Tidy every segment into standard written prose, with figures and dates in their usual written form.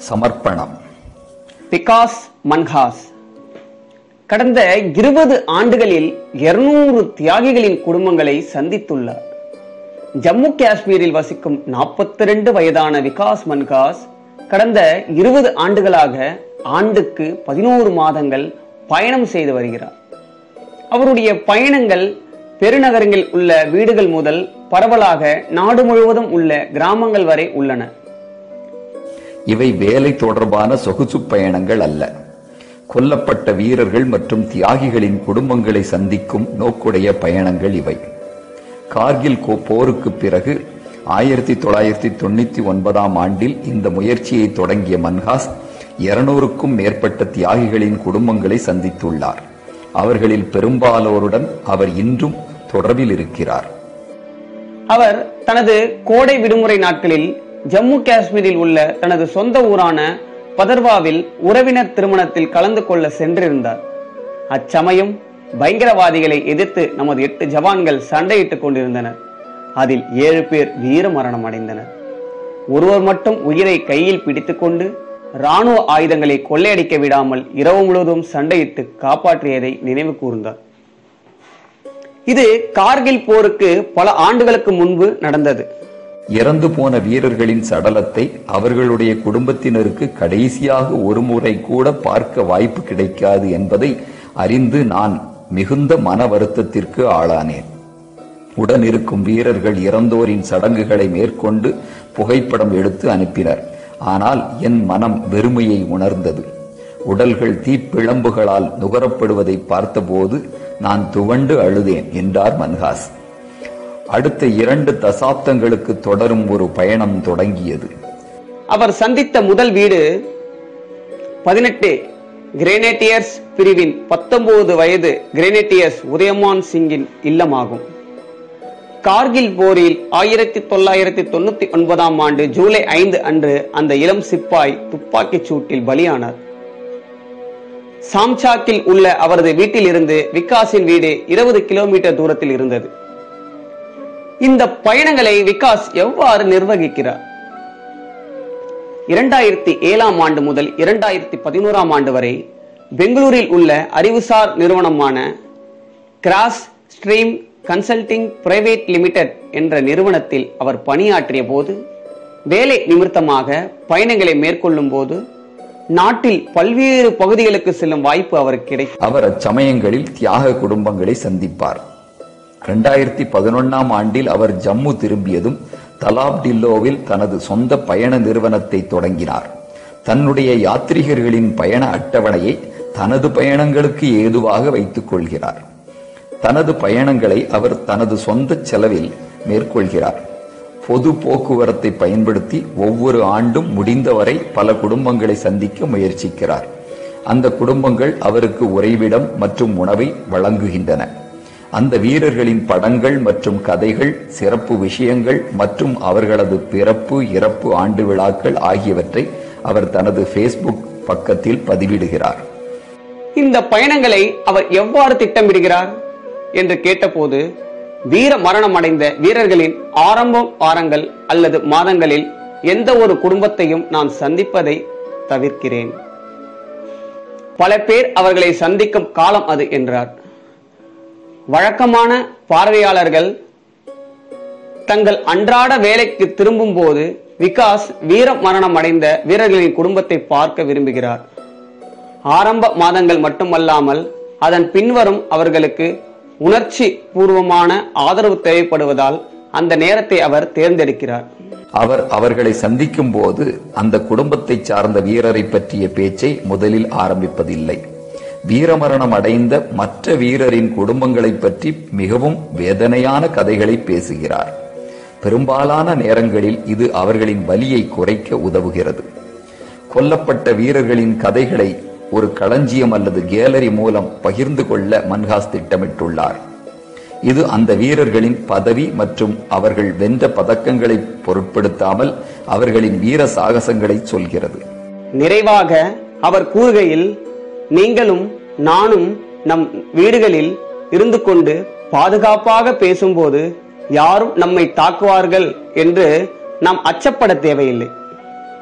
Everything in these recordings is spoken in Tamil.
சமர்ப்பணம். விகாஸ் மன்ஹாஸ் கடந்த 20 ஆண்டுகளில் 200 தியாகிகளின் குடும்பங்களை சந்தித்துள்ளார். ஜம்மு காஷ்மீரில் வசிக்கும் 42 வயதான விகாஸ் மன்ஹாஸ் கடந்த 20 ஆண்டுகளாக ஆண்டுக்கு 11 மாதங்கள் பயணம் செய்து வருகிறார். அவருடைய பயணங்கள் பெருநகரங்களில் உள்ள வீடுகள் முதல் பரவலாக நாடு முழுவதும் உள்ள கிராமங்கள் வரை உள்ளன. இவை வேலை தொடர்பான சொகுசு பயணங்கள் அல்ல. கொல்லப்பட்ட வீரர்கள் மற்றும் தியாகிகளின் குடும்பங்களை சந்திக்கும் நோக்குடைய பயணங்கள் இவை. கார்கில் போருக்கு பிறகு 1999 ஆண்டில் இந்த முயற்சியை தொடங்கிய மன்ஹாஸ் 200க்கும் மேற்பட்ட தியாகிகளின் குடும்பங்களை சந்தித்துள்ளார். அவர்களில் பெரும்பாலோருடன் அவர் இன்றும் தொடர்பில் இருக்கிறார். அவர் தனது கோடை விடுமுறை நாட்களில் ஜம்மு காஷ்மீரில் உள்ள தனது சொந்த ஊரான பதர்வாவில் உறவினர் திருமணத்தில் கலந்து கொள்ள சென்றிருந்தார். அச்சமயம் பயங்கரவாதிகளை எதிர்த்து நமது 8 ஜவான்கள் சண்டையிட்டுக் கொண்டிருந்தனர். அதில் 7 பேர் வீர மரணம் அடைந்தனர். ஒருவர் மட்டும் உயிரை கையில் பிடித்துக் கொண்டு ராணுவ ஆயுதங்களை கொள்ளையடிக்க விடாமல் இரவு முழுவதும் சண்டையிட்டு காப்பாற்றியதை நினைவு கூர்ந்தார். இது கார்கில் போருக்கு பல ஆண்டுகளுக்கு முன்பு நடந்தது. இறந்து போன வீரர்களின் சடலத்தை அவர்களுடைய குடும்பத்தினருக்கு கடைசியாக ஒரு முறை கூட பார்க்க வாய்ப்பு கிடைக்காது என்பதை அறிந்து நான் மிகுந்த மன வருத்தத்திற்கு ஆளானேன். உடன் இருக்கும் வீரர்கள் இறந்தோரின் சடங்குகளை மேற்கொண்டு புகைப்படம் எடுத்து அனுப்பினர். ஆனால் என் மனம் வெறுமையை உணர்ந்தது. உடல்கள் தீப்பிழம்புகளால் நுகரப்படுவதை பார்த்தபோது நான் துவண்டு அழுதேன் என்றார் மன்ஹாஸ். அடுத்த 2 தசாப்தங்களுக்கு தொடரும் ஒரு பயணம் தொடங்கியது. அவர் சந்தித்த முதல் வீடு 18 கிரேனேட்டியர்ஸ் பிரிவின் 19 வயது கிரேனேட்டியர்ஸ் உதயமான் சிங்கின் இல்லமாகும். கார்கில் போரில் 1999 ஆண்டு ஜூலை 5 அன்று அந்த இளம் சிப்பாய் துப்பாக்கிச் சூட்டில் பலியானார். சாம்சாக்கில் உள்ள அவரது வீட்டில் இருந்து விகாஸின் வீடு 20 கிலோமீட்டர் தூரத்தில் இருந்தது. இந்த பயணங்களை விகாஸ் எவ்வாறு நிர்வகிக்கிறார்? 2007 ஆண்டு முதல் 2011 ஆண்டு வரை பெங்களூரில் உள்ள அறிவுசார் நிறுவனமான cross stream consulting private limited என்ற நிறுவனத்தில் அவர் பணியாற்றிய போது வேலை நிமித்தமாக பயணங்களை மேற்கொள்ளும் போது நாட்டில் பல்வேறு பகுதிகளுக்கு செல்லும் வாய்ப்பு அவருக்கு கிடைக்கும். அவர் அச்சமயங்களில் தியாக குடும்பங்களை சந்திப்பார். 2011 ஆண்டில் அவர் ஜம்மு திரும்பியதும் தலாப்டில்லோவில் தனது சொந்த பயண நிறுவனத்தை தொடங்கினார். தன்னுடைய யாத்ரீகர்களின் பயண அட்டவணையை தனது பயணங்களுக்கு ஏதுவாக வைத்துக் கொள்கிறார். தனது பயணங்களை அவர் தனது சொந்த செலவில் மேற்கொள்கிறார். பொது போக்குவரத்தை பயன்படுத்தி ஒவ்வொரு ஆண்டும் முடிந்தவரை பல குடும்பங்களை சந்திக்க முயற்சிக்கிறார். அந்த குடும்பங்கள் அவருக்கு உறைவிடம் மற்றும் உணவை வழங்குகின்றன. அந்த வீரர்களின் படங்கள் மற்றும் கதைகள், சிறப்பு விஷயங்கள் மற்றும் அவர்களது பிறப்பு, இறப்பு ஆண்டு விழாக்கள் ஆகியவற்றை அவர் தனது ஃபேஸ்புக் பக்கத்தில் பதிவிடுகிறார். இந்த பயணங்களை அவர் எவ்வாறு திட்டமிடுகிறார் என்று கேட்டபோது, வீர மரணம் அடைந்த வீரர்களின் ஆரம்ப வாரங்கள் அல்லது மாதங்களில் எந்த ஒரு குடும்பத்தையும் நான் சந்திப்பதை தவிர்க்கிறேன். பல பேர் அவர்களை சந்திக்கும் காலம் அது என்றார். வழக்கமான பார்வையாளர்கள் தங்கள் அன்றாட வேலைக்கு திரும்பும் போது விகாஸ் வீர மரணம் அடைந்த வீரர்களின் குடும்பத்தை பார்க்க விரும்புகிறார். ஆரம்ப மாதங்கள் மட்டுமல்லாமல் அதன் பின்வரும் அவர்களுக்கு உணர்ச்சி பூர்வமான ஆதரவு தேவைப்படுவதால் அந்த நேரத்தை அவர் தேர்ந்தெடுக்கிறார். அவர் அவர்களை சந்திக்கும் போது அந்த குடும்பத்தை சார்ந்த வீரரை பற்றிய பேச்சை முதலில் ஆரம்பிப்பதில்லை. வீரமரணம் அடைந்த மற்ற வீரரின் குடும்பங்களை பற்றி மிகவும் வேதனையான கதைகளை பேசுகிறார். பெரும்பாலான நேரங்களில் இது அவர்களின் வலியை குறைக்க உதவுகிறது. கொல்லப்பட்ட வீரர்களின் கதைகளை ஒரு களஞ்சியம் அல்லது கேலரி மூலம் பகிர்ந்து கொள்ள மன்ஹாஸ் திட்டமிட்டுள்ளார். இது அந்த வீரர்களின் பதவி மற்றும் அவர்கள் வென்ற பதக்கங்களை பொருட்படுத்தாமல் அவர்களின் வீர சாகசங்களை சொல்கிறது. நிறைவாக அவர் கூறுகையில், நீங்களும் நானும் நம் வீடுகளில் இருந்து கொண்டு பாதுகாப்பாக பேசும்போது யாரும் நம்மை தாக்குவார்கள் என்று நாம் அச்சப்பட தேவையில்லை.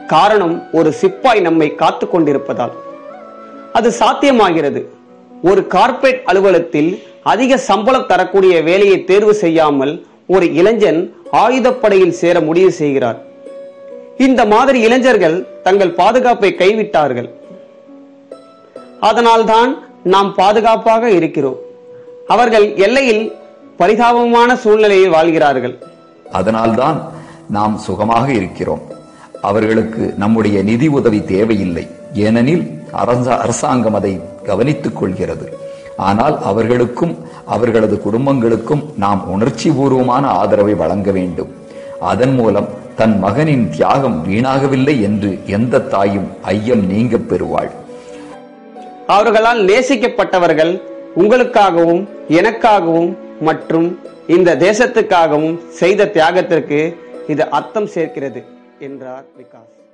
காரணம் ஒரு சிப்பாய் நம்மை காத்து கொண்டிருப்பதால். அது சாத்தியமாகிறது. ஒரு கார்ப்பரேட் அலுவலகத்தில் அதிக சம்பளம் தரக்கூடிய வேலையை தேர்வு செய்யாமல் ஒரு இளைஞன் ஆயுதப்படையில் சேர முடிவு செய்கிறார். இந்த மாதிரி இளைஞர்கள் தங்கள் பாதுகாப்பை கைவிட்டார்கள். அதனால்தான் நாம் பாதுகாப்பாக இருக்கிறோம். அவர்கள் எல்லையில் பரிதாபமான சூழ்நிலையில் வாழ்கிறார்கள். அதனால்தான் நாம் சுகமாக இருக்கிறோம். அவர்களுக்கு நம்முடைய நிதி உதவி தேவையில்லை. ஏனெனில் அரசாங்கம் அதை கவனித்துக் கொள்கிறது. ஆனால் அவர்களுக்கும் அவர்களது குடும்பங்களுக்கும் நாம் உணர்ச்சி பூர்வமான ஆதரவை வழங்க வேண்டும். அதன் மூலம் தன் மகனின் தியாகம் வீணாகவில்லை என்று எந்த தாயும் ஐயம் நீங்க பெறுவாள். அவர்களால் நேசிக்கப்பட்டவர்கள் உங்களுக்காகவும் எனக்காகவும் மற்றும் இந்த தேசத்துக்காகவும் செய்த தியாகத்திற்கு இது அர்த்தம் சேர்க்கிறது என்றார் விகாஸ்.